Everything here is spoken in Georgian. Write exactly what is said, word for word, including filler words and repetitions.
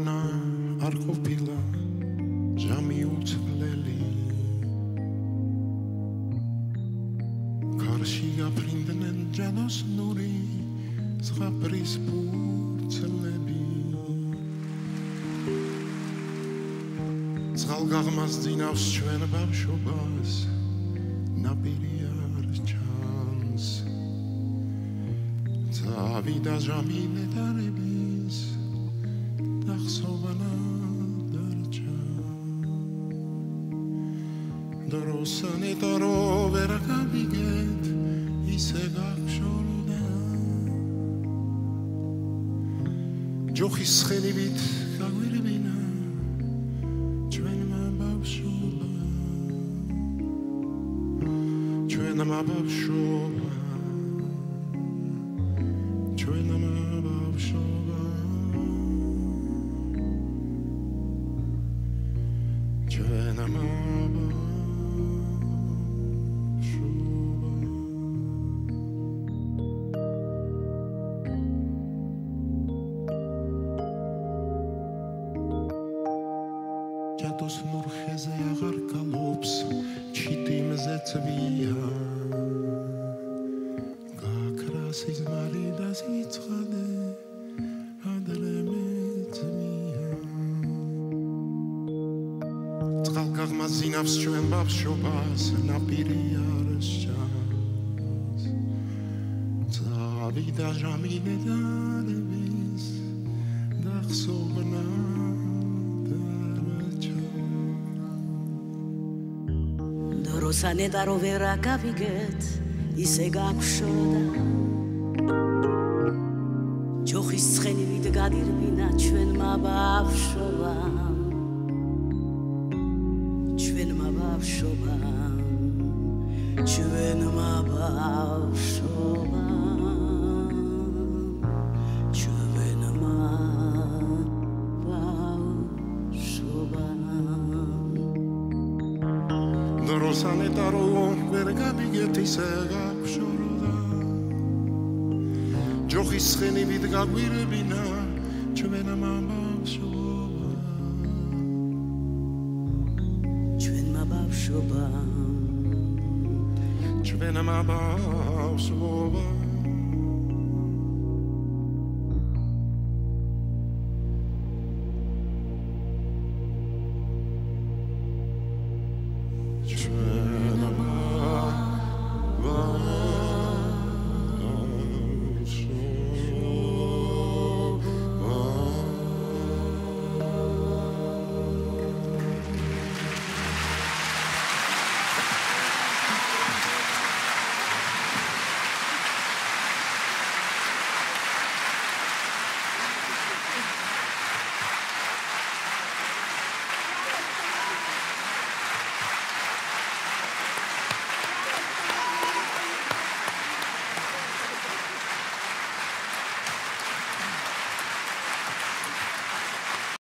თვითონა არ ყოფილა ჟამი უცვლელი კარში აფრინდნენ ჯადოსნური ზღაპრის ფურცლები წყალგაღმას ძინავს ჩვენ ბავშვობას ნაპირი არ ჩანს წავიდა ჟამი ნეტარების დახსოვანა დარჩა დროსა ნეტარო ვერ გავიგეთ ისე გახშორდა ჯოხის ხელივით გაგვირბინა ჩვენმა ბავშვობა ჩვენმა ბავშვობა ჩვენმა ბავშვობა ჩვენმა ჯადოსნურ ხეზე აღარ გალობს ჩიტიმზე წვია გაქრა სიზმარი და სიცხადე ადრე მეწმია წყალგაღმას ზინავს ჩვენ ბავშვობას ნაპირი არ სჩანს წავიდა ჟამი ნეტარების დახსოვნა დროსა ნეტარო ვერ გავიგეთ ისე გაგშორდა ჯოხის ცხენივით გადირბინა ჩვენმა ბავშვობა ჩვენმა ბავშვობა ჩვენმა ბავშვობა ჩვენმა ბავშვობა დროსა ნეტარო ვერ გავიგეთ ისე გაგშორდა ჯოხის ცხენივით გაგვირბინა ჩვენმა ბავშვობა ჩვენმა ბავშვობა ჩვენმა ბავშვობა